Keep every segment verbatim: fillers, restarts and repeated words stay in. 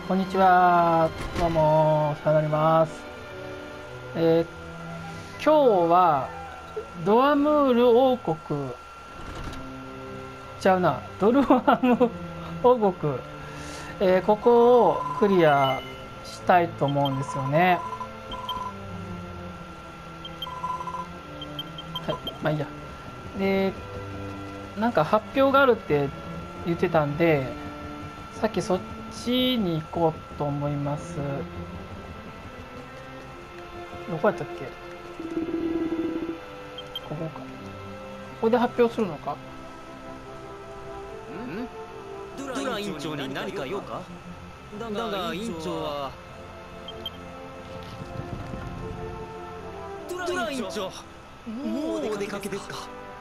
こんにちは。どうも、お世話になります。えー今日は、ドアムール王国、ちゃうな、ドルワム王国、えーここをクリアしたいと思うんですよね。はい、まあいいや。で、なんか発表があるって言ってたんで、さっきそっちに行こうと思います。どこやったっけ？ここか。ここで発表するのか？ んドラ委員長に何か用か？だが委員長はドラ委員長、もうお出かけですか？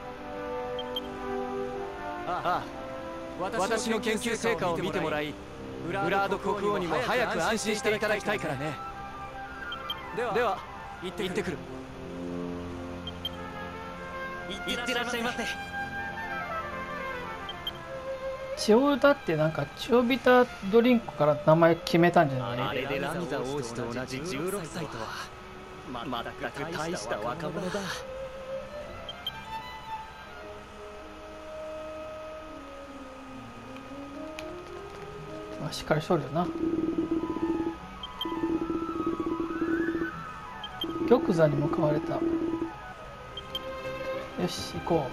ああ、私の研究成果を見てもらい、ブラード国王にも早く安心していただきたいからね。では行ってくる。行ってらっしゃいませ。 千代歌ってなんか千代ビタドリンクから名前決めたんじゃない？ あれでラミザ王子と同じじゅうろくさいとはまったく大した若者だ。 まあ、しっかりしとるよな。玉座に向かわれた。よし行こ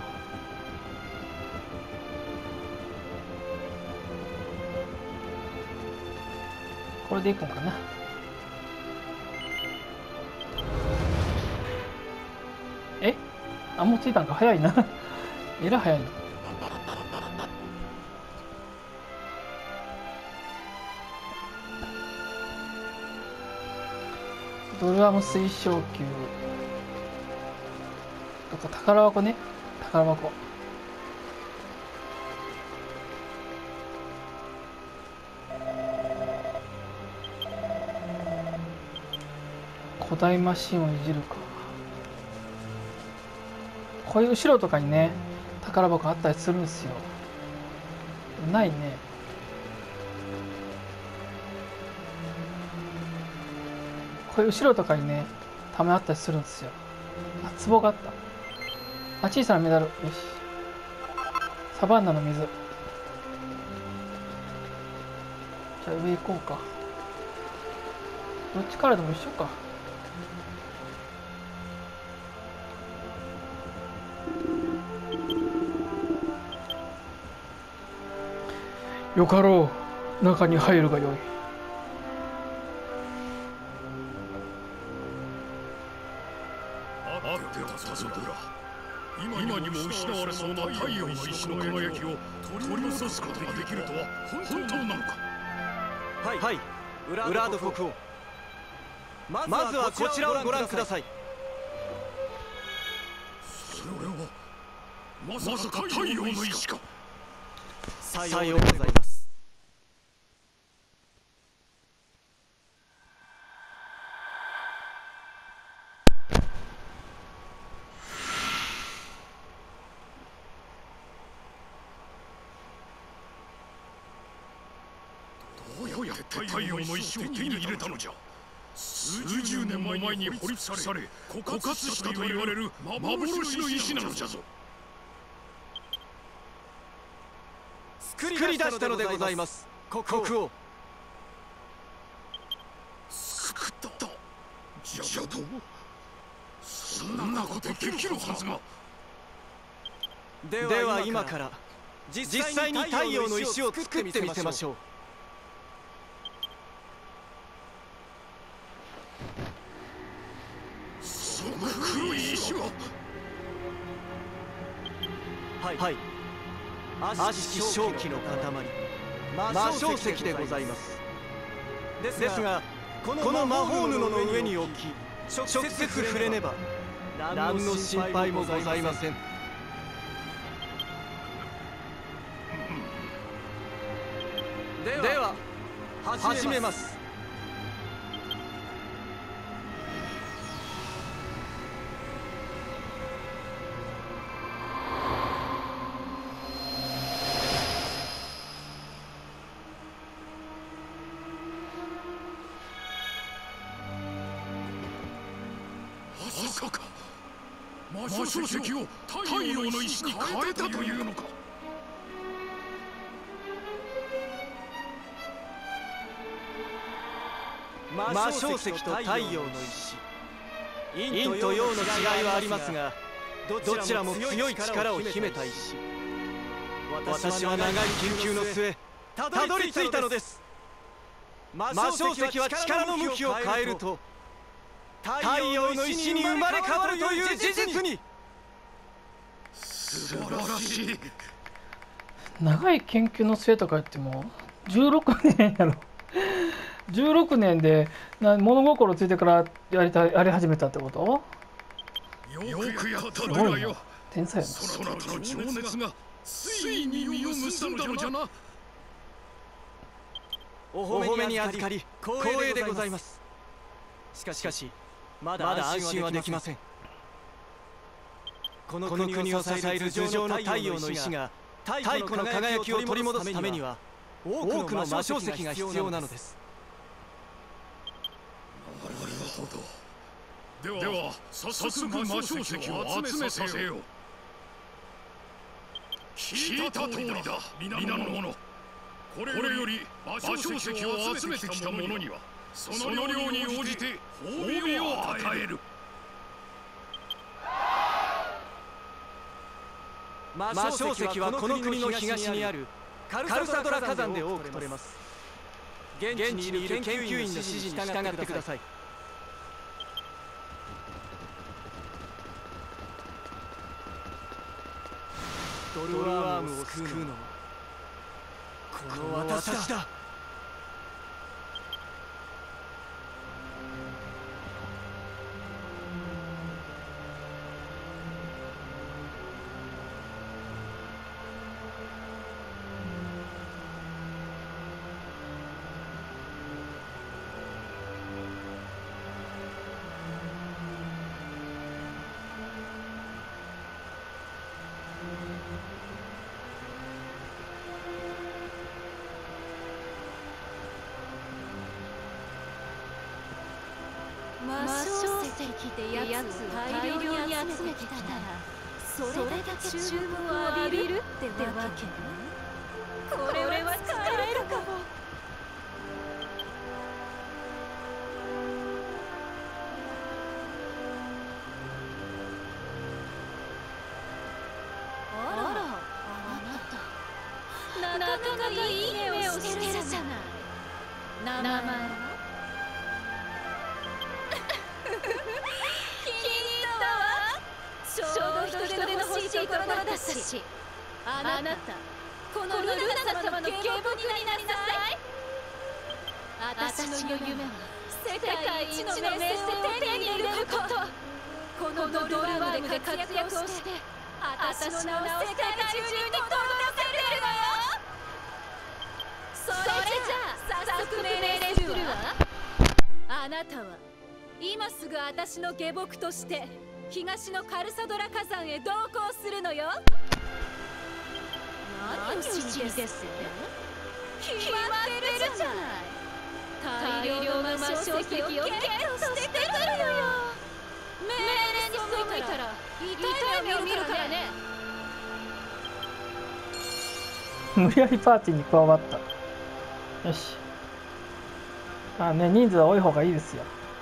う。これで行こうかな。えあ、もう着いたんか。早いな。えらい早いな。ドルアム水晶球とか宝箱ね。宝箱。古代マシンをいじるか。こういう後ろとかにね、宝箱あったりするんですよ。ないね。こういう後ろとかにね、ためあったりするんですよ。あ、壺があった。あ、小さなメダル。よし。サバンナの水。じゃあ上行こうか。どっちからでも一緒か。よかろう。中に入るがよい。 あってはさぞドラ、今にも失われそうな太陽の石の輝きを取り戻すことができるとは本当なのか？ はい、ブラード国王、まずはこちらをご覧ください。 それはまさか太陽の石か？ さようございます。 どうやって太陽の石を手に入れたのじゃ？数十年も前に掘り尽くされ枯渇したと言われる幻の石なのじゃぞ。 作り出したのでございます、国王。 作った？じゃと？そんなことできるはずが。 では今から実際に太陽の石を作ってみせましょう。 その黒い石は？ はい、悪しき正気の塊、魔性石でございます。ですがこの魔法布の上に置き直接触れねば何の心配もございません。では始めます。 さか魔性石を太陽の石に変えたというのか。 魔性石と太陽の石、陰と陽の違いはありますが、どちらも強い力を秘めた石。私は長い研究の末たどり着いたのです。魔性石は力の向きを変えると太陽の石に生まれ変わるという事実に。 素晴らしい。 長い研究の末とか言ってもじゅうろくねんやろ。じゅうろくねんでな物心ついてからやりたやり始めたってこと？ よくやったすごいなのだよ。 天才やな。 そなたの情熱がついに実を結んだのじゃな。 お褒めに預かり光栄でございます。しかししかしまだ安心はできません。この国を支える頭上の太陽の石が太古の輝きを取り戻すためには多くの魔性石が必要なのです。 なるほど。では早速魔性石を集めさせよう。聞いた通りだ、皆の者。これより魔性石を集めてきた者にはその量に応じて褒美を与える。 魔性石はこの国の東にあるカルサドラ火山で多く取れます。現地にいる研究員の指示に従ってください。ドルワームを救うのはこの私だ。 魔性石ってやつを大量に集めてきたらそれだけ注目を浴びるってわけね。これは使えるかも。あら、あなたなかなかいい目をしてるじゃない。名前はちょうど人手の欲しいところだったし、あなたこのルナ様の警部になりなさい。私の夢は世界一の名声を手に入れること。このドルワームで活躍をして私の名を世界中に轟かせるのよ。それじゃあ早速命令するわ。あなたは今すぐ私の下僕として東のカルサドラ火山へ同行するのよ。何をしにですって決まってるじゃない。大量の魔性石をゲットしてくるのよ。命令に背いたら痛い目を見るからね。 無理やりパーティーに加わった。よし。あね、人数は多い方がいいですよ。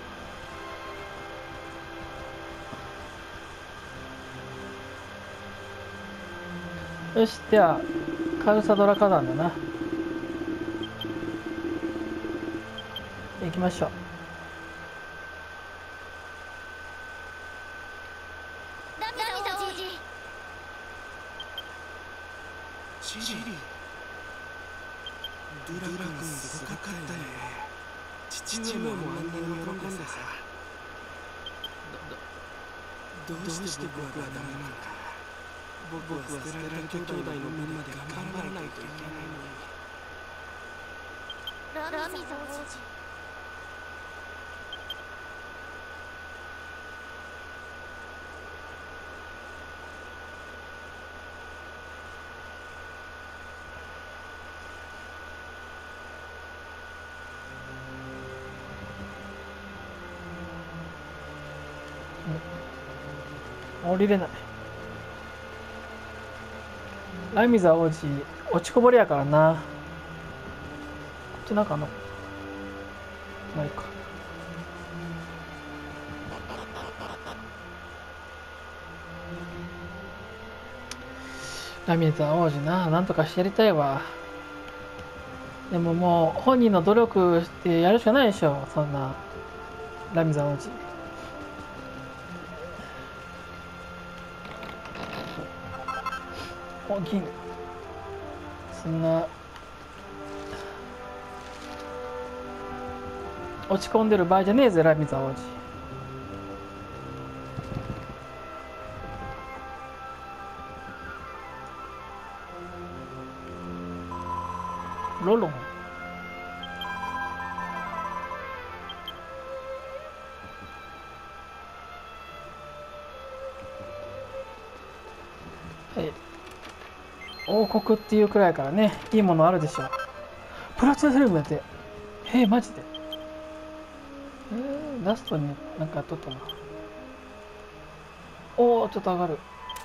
よし、ではカルサドラ火山だな。行きましょう。 涙王子。 シリドラ君すごかったね。父上もあんなに喜んでさ。どうして僕はダメなんだ。僕は捨てられた兄弟の分まで頑張らないといけないのに。 ラミザ王子。 降りれない。ラミザ王子落ちこぼれやからな。こっちなんかあんのないか。ラミザ王子な、なんとかしてやりたいわ。でももう本人の努力してやるしかないでしょ、そんなラミザ王子。お、銀。そんな落ち込んでる場合じゃねえぜ、ラミザ王子。ロロン。はい。王国っていうくらいからね、いいものあるでしょう。プラチナセレブやって。えー、マジで。えー、ラストになんかやっとったな。おお、ちょっと上がる。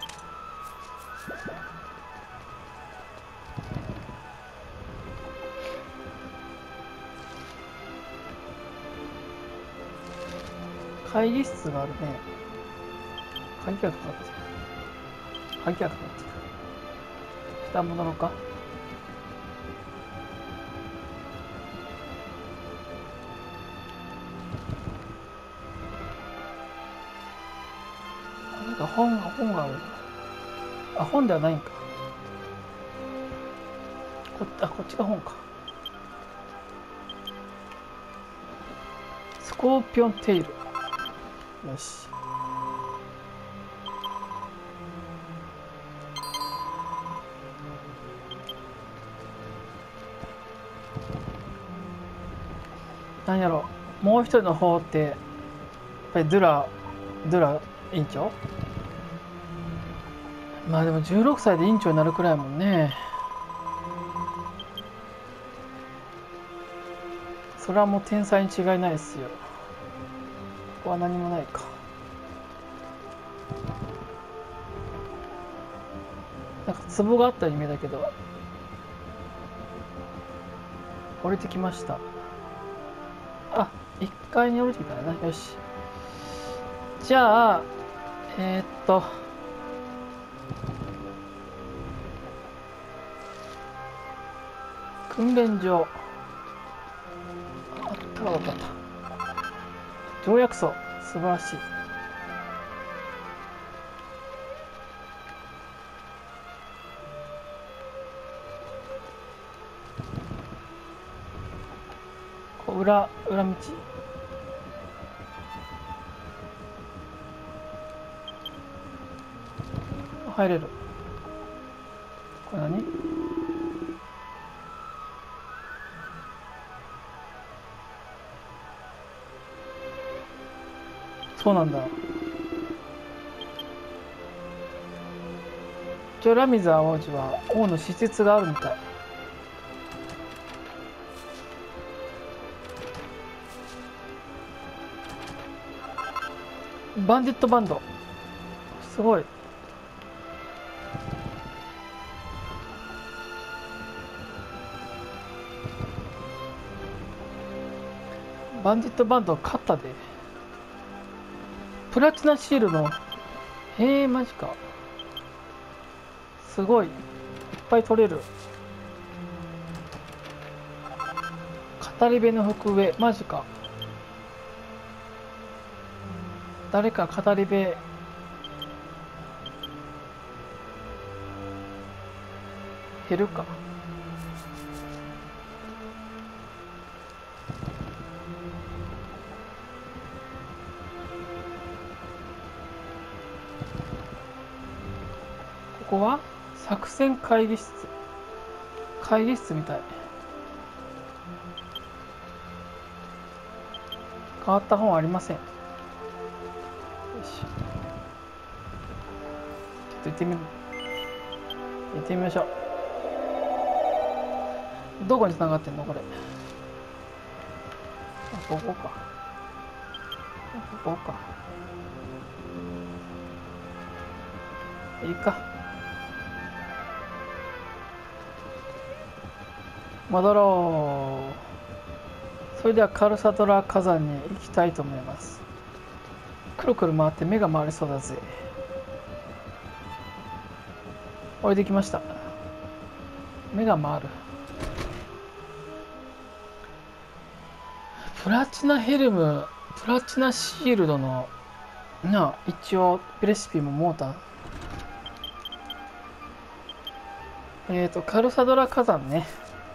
会議室があるね。鍵がかかってる。鍵がかかってる。下戻ろうか。なんか本が本がある。あ、本ではないんか。こあ、こっちが本か。スコーピオンテイル。よし。なんやろ、もう一人の方ってやっぱりドゥラドゥラ委員長。まあでもじゅうろくさいで委員長になるくらいやもんね。それはもう天才に違いないですよ。ここは何もないか。なんか壺があったように見えたけど、降りてきました。あ、いっかいに降りてきたな。よし。じゃあ、えー、っと、訓練場。あったら分かった。条約層、素晴らしい。こう裏、裏道。入れる。これ何？そうなんだ。一応ラミザ王子は王の施設があるみたい。バンディットバンド。すごい。バンディットバンド勝ったで。プラチナシールの。へえ、マジか。すごい。いっぱい取れる。語り部の服上。マジか。誰か語り部。減るか。ここは作戦会議室。会議室みたい。変わった本はありません。よし。ちょっと行ってみる。行ってみましょう。どこに繋がってんのこれ。あ、ここか。ここか。 いいか。戻ろう。それではカルサドラ火山に行きたいと思います。くるくる回って目が回りそうだぜ。降りてきました。目が回る。プラチナヘルム、プラチナシールドのなあ、一応レシピももうた。えっとカルサドラ火山ね。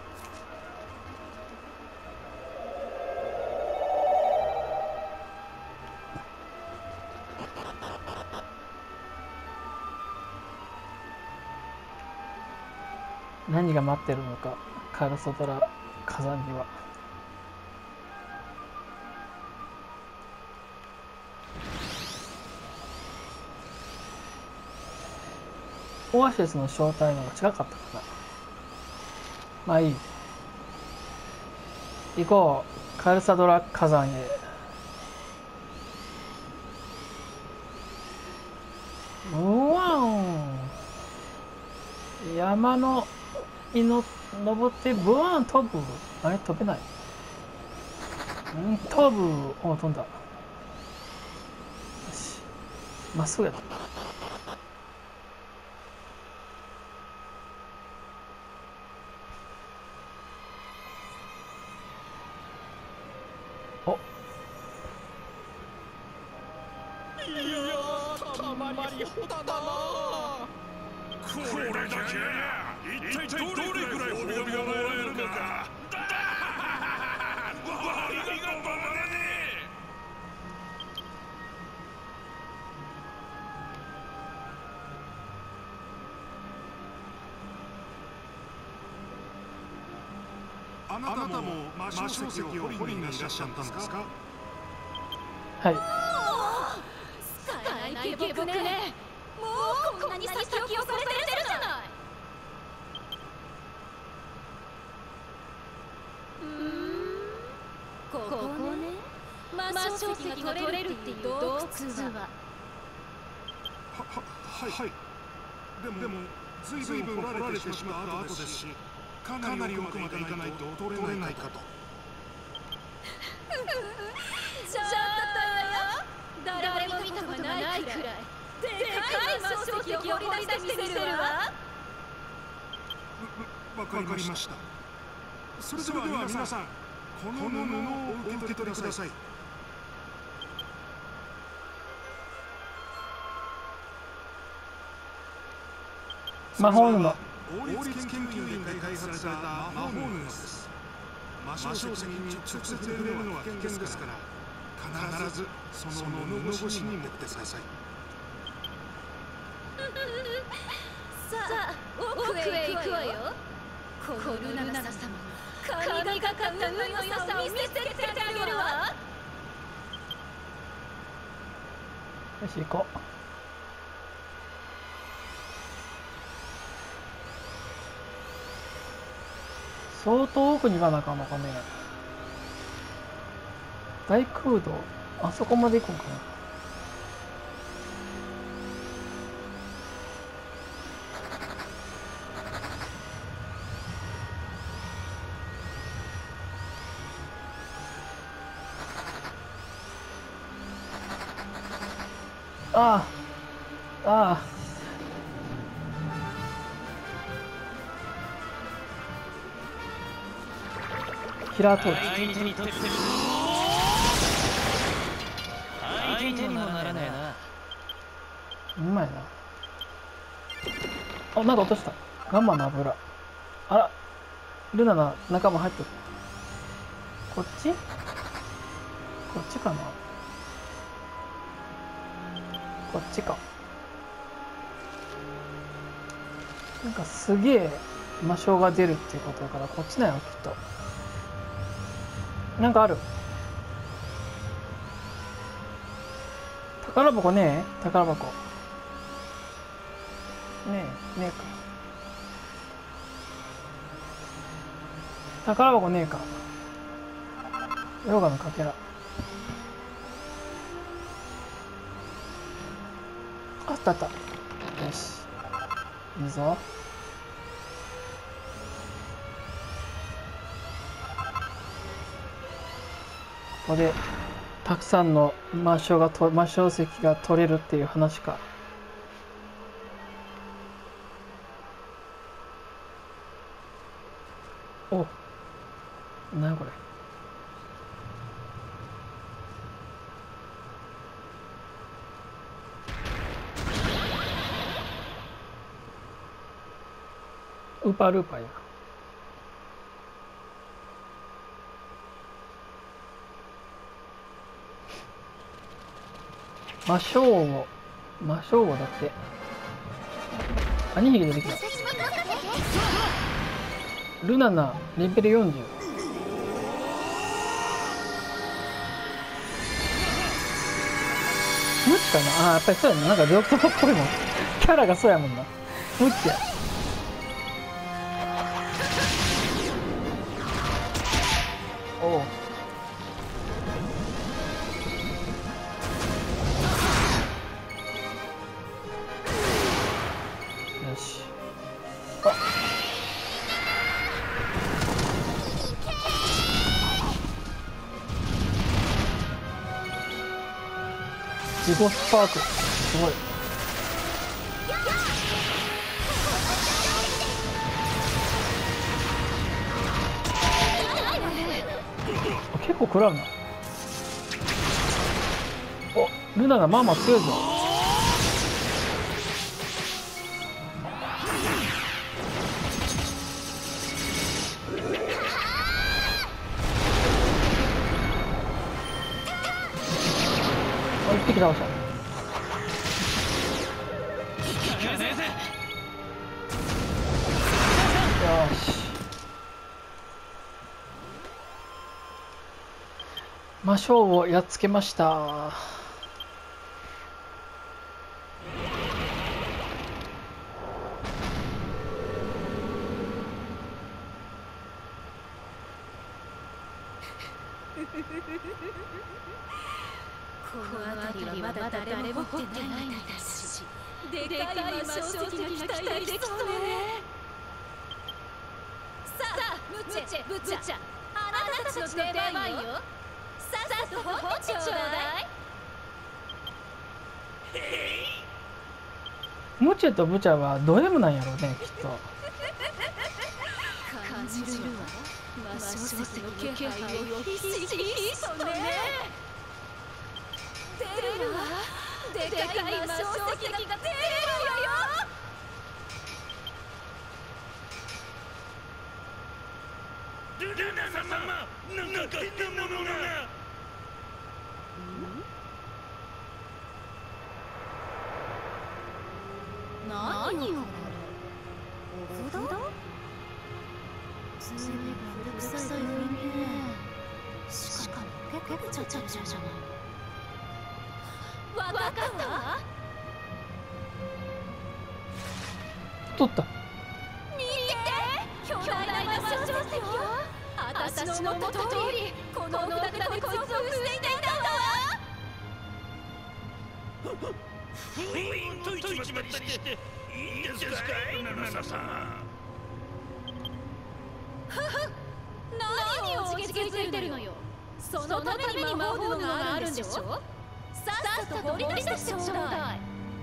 何が待ってるのか、カルサドラ火山には。オアシスの正体の方が近かったかな。まあいい。行こう。カルサドラ火山へ。うわん。山のにの登ってブワーン飛ぶ。あれ飛べない。うん飛ぶ。お飛んだ。よし。まっすぐやった。お。 いやー、たまりほったな。これだけ一体どれくらい褒美がもらえるのか。あなたも魔性石を掘りにいらっしゃったんですか。 はい。 使えない下僕ね。もうこんなに先を越されてるじゃない。うーん、ここね。魔性石が取れるっていう洞窟は。は、 は、はい。でも、でもずいぶん掘られてしまった後ですし、かなり奥まで行かないと取れないかと。 ちょっとよ。誰も見たことがないくらい。でかい魔性石を掘り出してみせるわ。 わかりました。それでは皆さん、この布をお受け取りください。 魔法布。 王立研究員で開発された魔法布です。魔性石に直接触れるのは危険ですから、必ずその布越しに持ってください。 さあ、奥へ行くわよ。このルナナ様の神がかった運の良さを見せてあげるわ。 よし行こう。相当奥に行かなあかんのかね。大空洞、あそこまで行くんかな。ああ、ああ。キラートーチ。 相手にとって相手にもならねえな。 うまいな。あ、なんか落とした。ガンマの油。あら、ルナの仲間入ってる。こっちこっちかな。こっちか。なんかすげえ魔性が出るっていうことだからこっちなんよきっと。なんかある。宝箱ねえ宝箱。ねえねえか。宝箱ねえか。ヨガのかけら。あったあった。よし。 いいぞ。ここでたくさんの魔性がと魔性石が取れるっていう話か。お、なにこれ。ウーパールーパーや。魔性を魔性をだってアニヒゲ出てきた。ルナナレベルよんじゅう。ムチかな。あー、やっぱりそうやな。なんかドクターっぽいもん。キャラがそうやもんな。ムチや。おう。よし。あ、自己スパークすごい。結構食らうな。お、ルナがまあまあ強いぞ。あ、一匹倒した。よし。魔性をやっつけました。 この辺りはまだ誰も掘ってないみたいだし、でかい魔性石が期待できそうね。さあ、ムッチェ、ブッチャ、あなたたちの出番よ。さっさと掘ってちょうだい。 ムチェとブチャはどうでもないやろうね、きっと。 感じるわ。魔性石の気配をひしひしとね。出るわ。でかい魔性石が出るわよ。 ルナ様、なんか変なものが。 何よこれ。お札？ずいぶん古臭い雰囲気ね。しかも結構ちゃちゃちゃじゃない。わかったわ。 取った。 見て、巨大な魔性石よ。私の思った通り、このお札でこいつを防いでいたわ。 封印解いちまったりしていいんですかい、ルナさん。 何をおじけついてるのよ。そのために魔法布があるんでしょ。さっさと掘り出してちょうだい。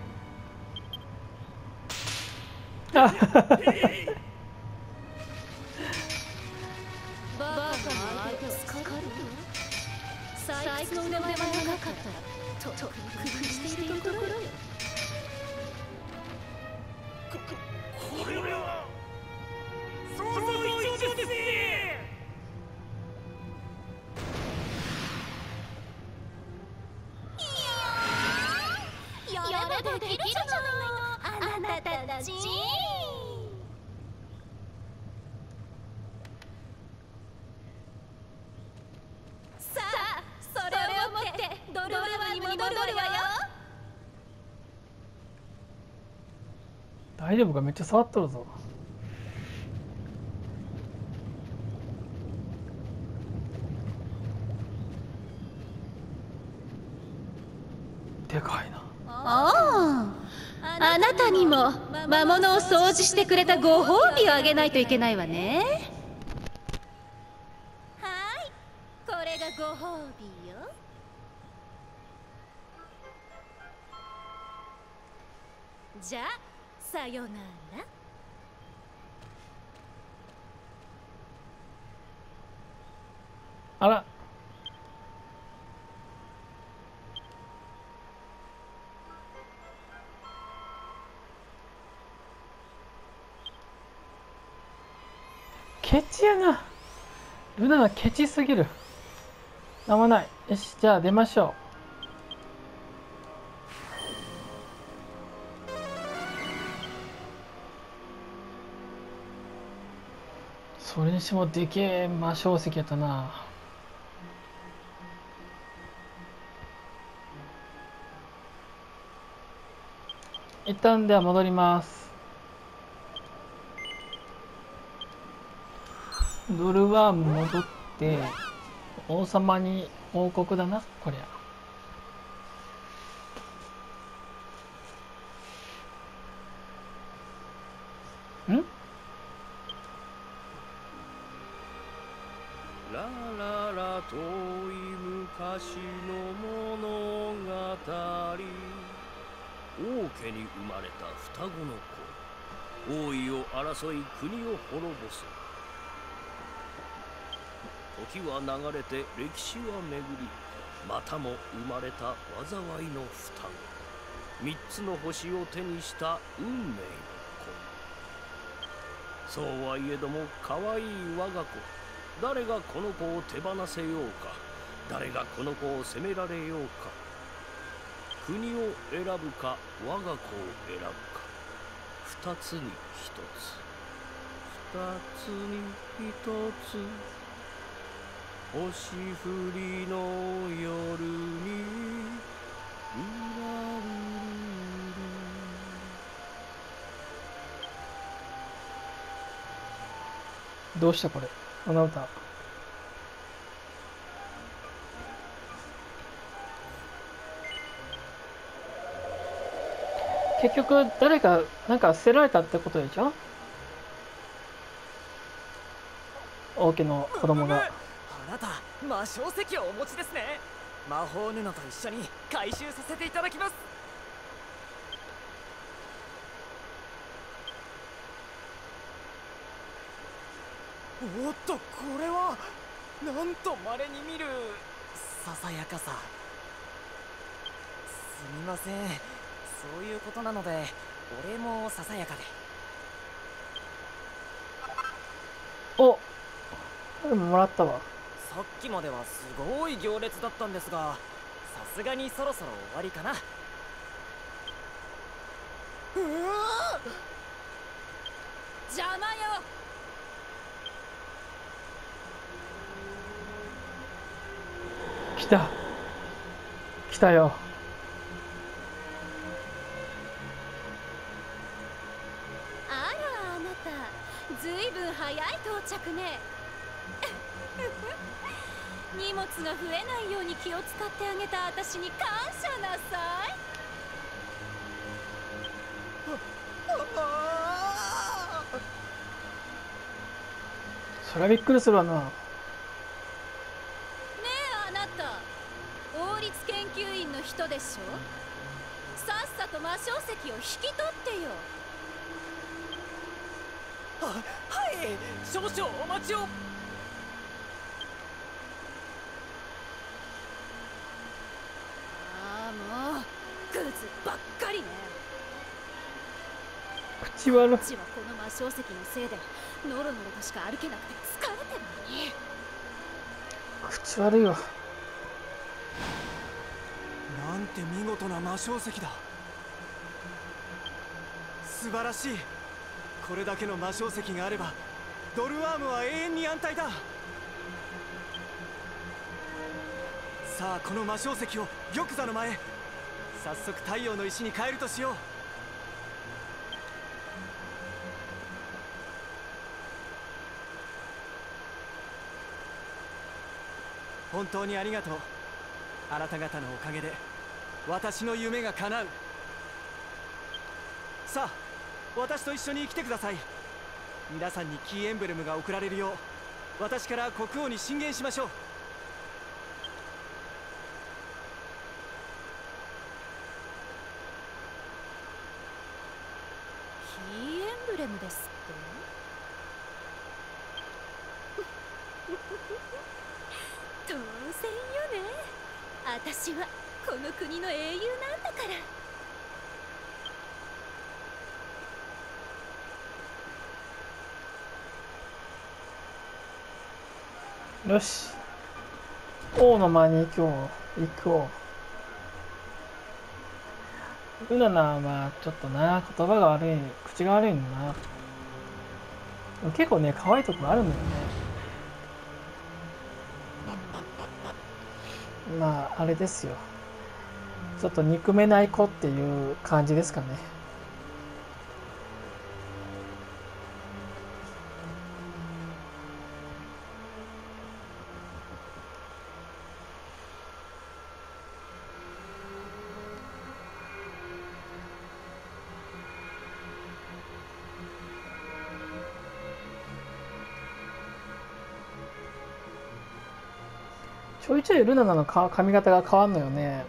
バカな相手を使う。採掘の腕前がなかったらとっくに工夫しているところよ。 こ、これは想像以上ですね。 やればできるじゃないの、あなたたち。さあ、それを持ってドルラムに戻るわよ。 大丈夫か、めっちゃ触っとるぞ。でかいな。 ああ、あななたにも魔物を掃除してくれたご褒美をあげないといけないわね。はい、これがご褒美よ。じゃあさよなら。 あら。ケチやな。ルナがケチすぎる。なんもない。よし、じゃあ出ましょう。それにしてもでけえ魔晶石やったな。一旦では戻ります。ドルワーム戻って王様に王国だなこりゃ。んラララ遠い昔の物語、王家に生まれた双子の子、王位を争い国を滅ぼす。時は流れて歴史は巡り、またも生まれた災いの双子、三つの星を手にした運命の子。そうはいえども可愛い我が子、誰がこの子を手放せようか、誰がこの子を責められようか、国を選ぶか我が子を選ぶか、二つに一つ、二つに一つ、星降りの夜にうらるどうしたこれ、この歌。結局誰かなんか捨てられたってことでしょ。王家の子供が。 あなた魔晶石をお持ちですね。魔法布と一緒に回収させていただきます。おっと、これはなんと稀に見るささやかさ。すみません、そういうことなのでお礼もささやかで。 お、もらったわ。 さっきまではすごい行列だったんですが、さすがにそろそろ終わりかな。うわ邪魔よ。 来た来たよ。 あら、あなたずいぶん早い到着ね。荷物が増えないように気を使ってあげた私に感謝なさい。 そりゃびっくりするわな。 ねえあなた、王立研究員の人でしょ。さっさと魔晶石を引き取ってよ。 は、はい、少々お待ちを。 ああ、もうグズばっかりね。 口悪い。 うちはこの魔晶石のせいでノロノロとしか歩けなくて疲れてるのに。 口悪いわ。 なんて見事な魔晶石だ。素晴らしい。これだけの魔晶石があればドルワームは永遠に安泰だ。さあこの魔晶石を玉座の前へ。早速太陽の石に変えるとしよう。本当にありがとう。あなた方のおかげで私の夢が叶う。 さあ私と一緒に来てください。皆さんにキーエンブレムが送られるよう私から国王に進言しましょう。 キーエンブレムですって当然よね。私はこの国の英雄なんだから。 よし、王の間に行こう行こう。ルナナはちょっとな、言葉が悪い、口が悪いんだな。結構ね、可愛いところあるんだよね。まああれですよ、ちょっと憎めない子っていう感じですかね。ちょいちょいルナナの髪型が変わんのよね。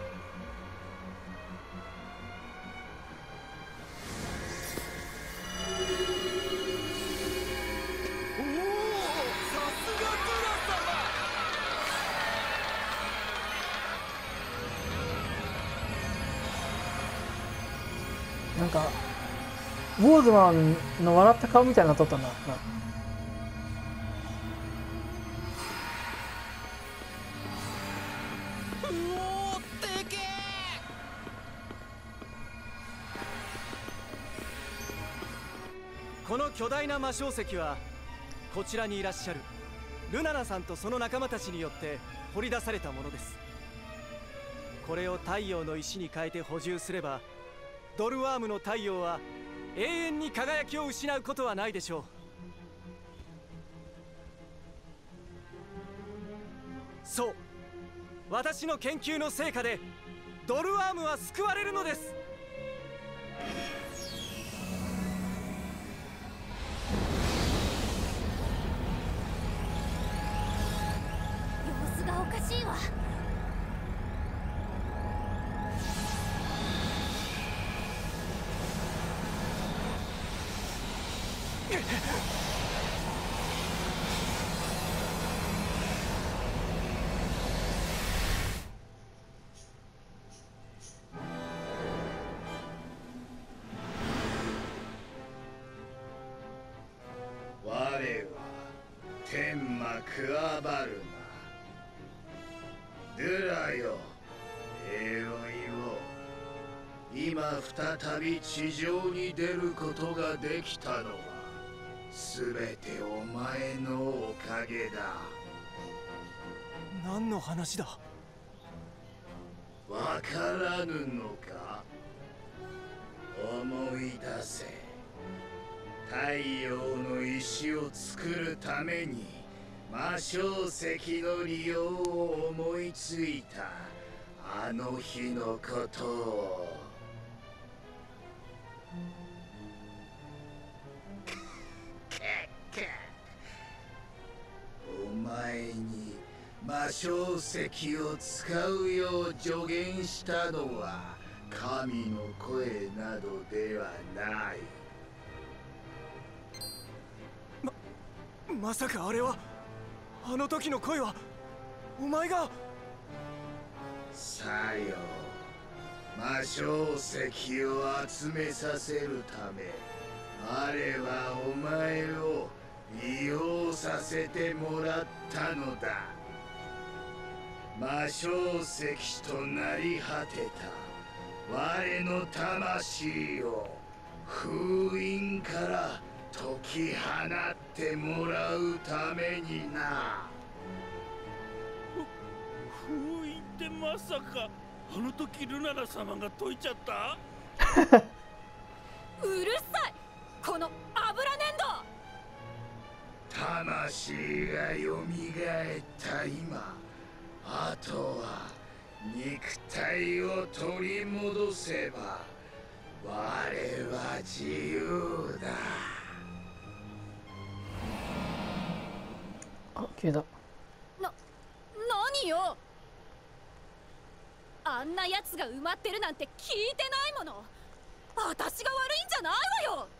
なんかウォーズマンの笑った顔みたいなの撮ったな。 この巨大な魔晶石はこちらにいらっしゃるルナナさんとその仲間たちによって掘り出されたものです。これを太陽の石に変えて補充すればドルワームの太陽は永遠に輝きを失うことはないでしょう。そう、私の研究の成果でドルワームは救われるのです。 様子がおかしいわ。 我は天魔クアバルナ。ドゥラよ、エロイを今再び地上に出ることができたのはすべてお前のおかげだ。 何の話だ。 わからぬのか。思い出せ。太陽の石を作るために魔晶石の利用を思いついたあの日のことを。お前に魔晶石を使うよう助言したのは神の声などではない。 まさかあれは、あの時の声はお前が。 さよ、魔晶石を集めさせるためあれはお前を利用させてもらったのだ。魔晶石となり果てた我の魂を封印から解き放ってもらうためにな。 封印ってまさかあの時ルナナ様が解いちゃった？ うるさい、この油粘土。 魂がよみがえった今、あとは肉体を取り戻せば我は自由だ。 あ、消えた。 な、何よ。あんな奴が埋まってるなんて聞いてないもの。私が悪いんじゃないわよ。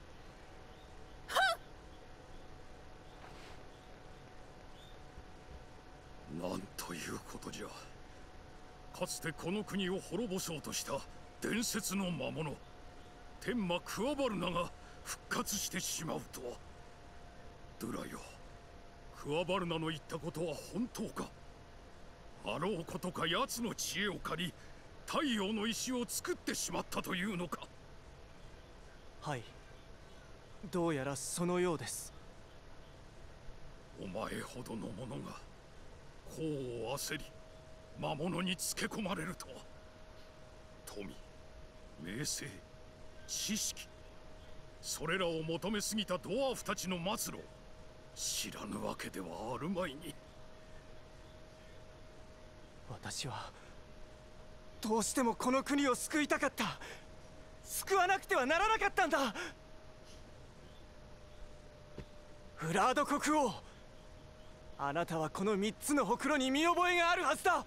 なんということじゃ。かつてこの国を滅ぼそうとした伝説の魔物天魔クワバルナが復活してしまうとは。ドゥラよ、クワバルナの言ったことは本当か。あろうことか奴の知恵を借り太陽の石を作ってしまったというのか。 はい、どうやらそのようです。 お前ほどの者が功を焦り魔物につけ込まれるとは。富、名声、知識、それらを求めすぎたドワーフたちの末路を知らぬわけではあるまいに。 私はどうしてもこの国を救いたかった。救わなくてはならなかったんだ。フラード国王、あなたはこの三つのほくろに見覚えがあるはずだ。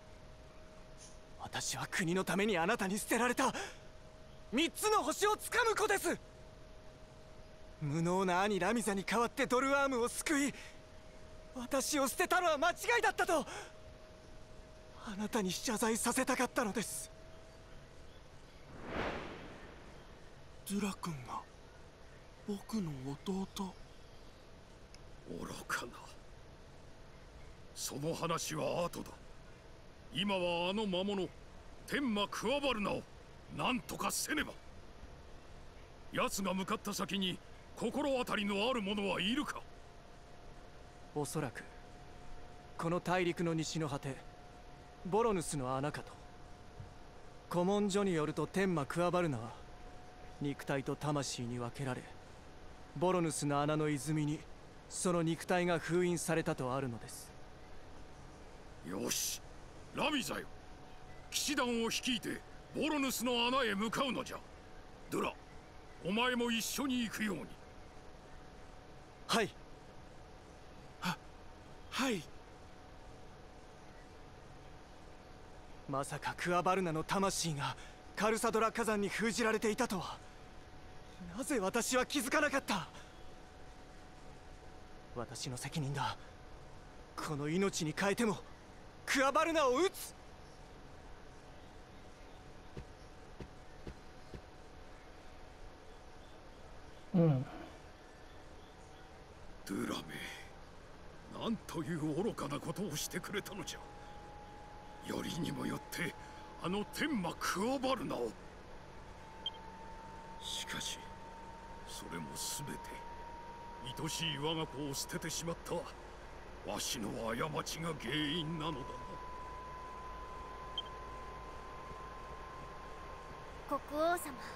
私は国のためにあなたに捨てられた三つの星をつかむ子です。無能な兄ラミザに代わってドルアームを救い、私を捨てたのは間違いだったとあなたに謝罪させたかったのです。 ドゥラ君が僕の弟。 愚かな。その話は後だ。今はあの魔物天魔クワバルナを何とかせねば。奴が向かった先に心当たりのある者はいるか。 おそらくこの大陸の西の果てボロヌスの穴かと。古文書によると天魔クワバルナは肉体と魂に分けられ、ボロヌスの穴の泉にその肉体が封印されたとあるのです。 よし、ラミザよ、騎士団を率いてボロヌスの穴へ向かうのじゃ。ドゥラ、お前も一緒に行くように。 はい。 は、はい。 まさかクワバルナの魂がカルサドラ火山に封じられていたとは。なぜ私は気づかなかった。私の責任だ。この命に変えてもクワバルナを撃つ。 うん。 ドゥラめ、なんという愚かなことをしてくれたのじゃ。よりにもよってあの天魔クワバルナを。しかしそれも全て愛しい我が子を捨ててしまったわしの過ちが原因なのだな。 国王様、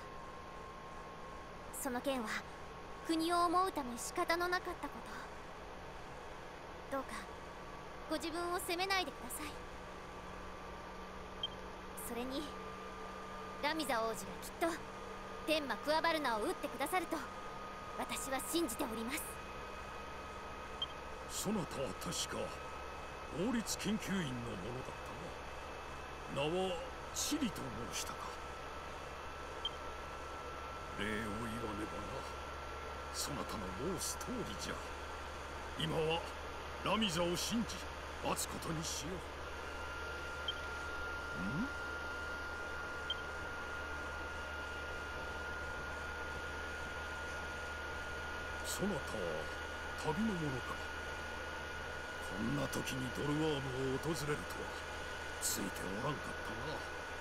その件は国を思うため仕方のなかったこと。どうかご自分を責めないでください。それにラミザ王子がきっと天魔クワバルナを撃ってくださると私は信じております。 そなたは確か法律研究員のものだったな。名はチリと申したか。礼を言わねばな。そなたの申す通りじゃ。今はラミザを信じ待つことにしよう。ん？そなたは旅の者か。こんな時にドルワームを訪れるとはついておらんかったな。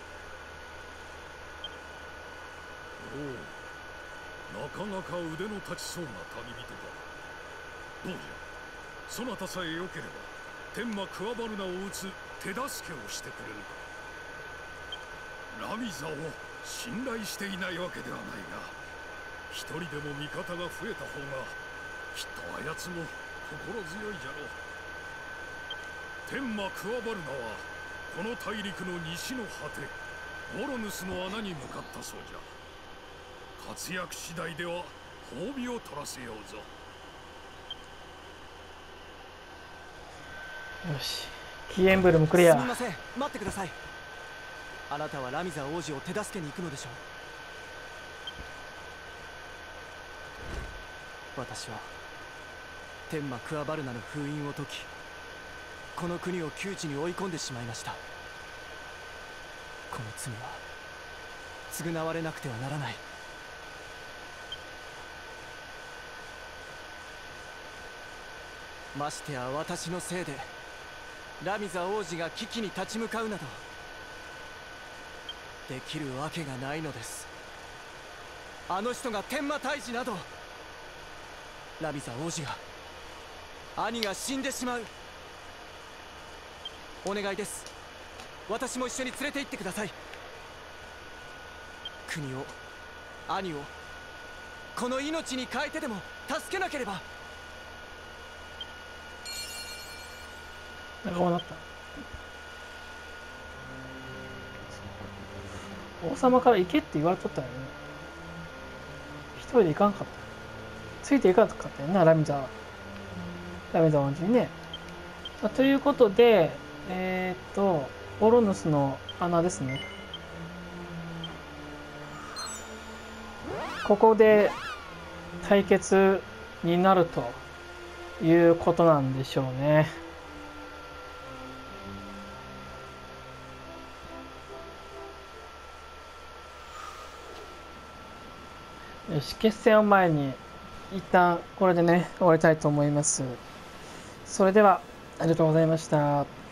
おお、なかなか腕の立ちそうな旅人だ。どうじゃ、そなたさえよければ天魔クワバルナを撃つ手助けをしてくれるか。ラミザを信頼していないわけではないが、一人でも味方が増えた方がきっとあやつも心強いじゃろう。天魔クワバルナはこの大陸の西の果てボロヌスの穴に向かったそうじゃ。 活躍次第では褒美を取らせようぞ。 よし、キーエンブルムクリア。 すみません、待ってください。あなたはラミザ王子を手助けに行くのでしょう。私は天魔クアバルナの封印を解き、この国を窮地に追い込んでしまいました。この罪は償われなくてはならない。ましてや私のせいでラミザ王子が危機に立ち向かうなどできるわけがないのです。あの人が天魔退治など、ラミザ王子が、兄が死んでしまう。お願いです。私も一緒に連れて行ってください。国を、兄をこの命に変えてでも助けなければ。 仲間だった。王様から行けって言われとったよね。一人で行かんかった。ついていかなかったよな、ラミザラミザ王子にね。ということで、えー、っとボロヌスの穴ですね。ここで対決になるということなんでしょうね。よし、決戦を前に一旦これでね終わりたいと思います。それではありがとうございました。